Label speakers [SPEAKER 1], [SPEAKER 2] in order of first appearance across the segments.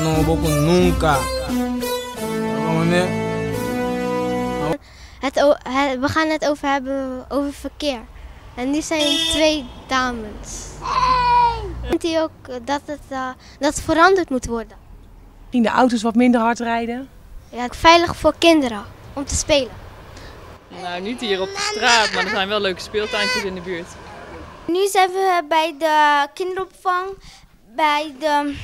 [SPEAKER 1] no boku nunca.
[SPEAKER 2] We gaan het over hebben over verkeer. En nu zijn 2 dames. Vindt u ook dat het veranderd moet worden?
[SPEAKER 3] Misschien de auto's wat minder hard rijden.
[SPEAKER 2] Ja, veilig voor kinderen om te spelen.
[SPEAKER 4] Nou, niet hier op de straat, maar er zijn wel leuke speeltuintjes in de buurt.
[SPEAKER 2] Nu zijn we bij de kinderopvang, bij de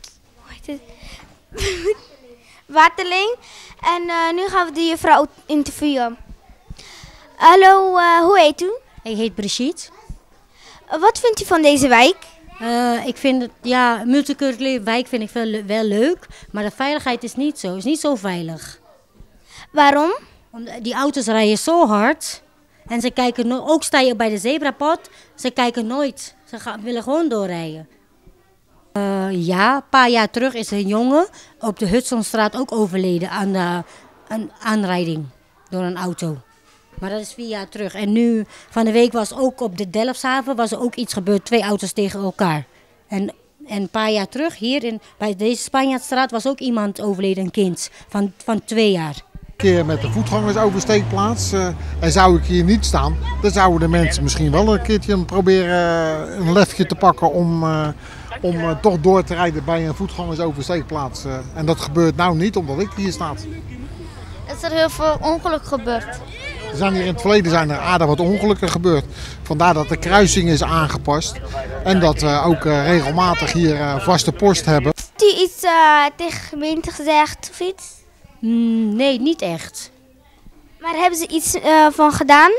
[SPEAKER 2] Waterling. En nu gaan we de juffrouw interviewen. Hallo, hoe heet u?
[SPEAKER 5] Ik heet Brigitte.
[SPEAKER 2] Wat vindt u van deze wijk?
[SPEAKER 5] Ik vind het, ja, een multiculturele wijk vind ik wel leuk, maar de veiligheid is niet zo. Is niet zo veilig.
[SPEAKER 2] Waarom?
[SPEAKER 5] Omdat die auto's rijden zo hard en ze kijken ook sta je bij de zebrapad, ze kijken nooit. Ze willen gewoon doorrijden. Ja, een paar jaar terug is een jongen op de Hudsonstraat ook overleden aan een aanrijding door een auto. Maar dat is 4 jaar terug. En nu, van de week was ook op de Delfshaven was er ook iets gebeurd. 2 auto's tegen elkaar. En een paar jaar terug, hier bij deze Spanjaardstraat, was ook iemand overleden, een kind van 2 jaar.
[SPEAKER 6] Een keer met de voetgangersoversteekplaats. En zou ik hier niet staan, dan zouden de mensen misschien wel een keertje proberen een lefje te pakken om toch door te rijden bij een voetgangersoversteekplaats. En dat gebeurt nou niet, omdat ik hier sta.
[SPEAKER 2] Is er heel veel ongeluk gebeurd?
[SPEAKER 6] Er zijn hier in het verleden aardig wat ongelukken gebeurd. Vandaar dat de kruising is aangepast. En dat we ook regelmatig hier vaste post hebben.
[SPEAKER 2] Heeft u iets tegen de gemeente gezegd of iets?
[SPEAKER 5] Nee, niet echt.
[SPEAKER 2] Maar hebben ze iets van gedaan?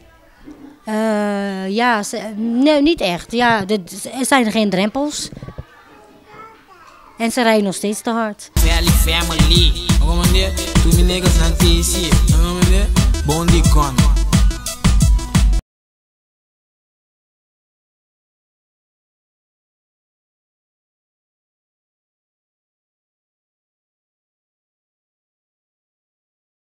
[SPEAKER 5] Ja, nee, niet echt. Ja, er zijn geen drempels. En ze rijden nog steeds te hard.
[SPEAKER 1] Family,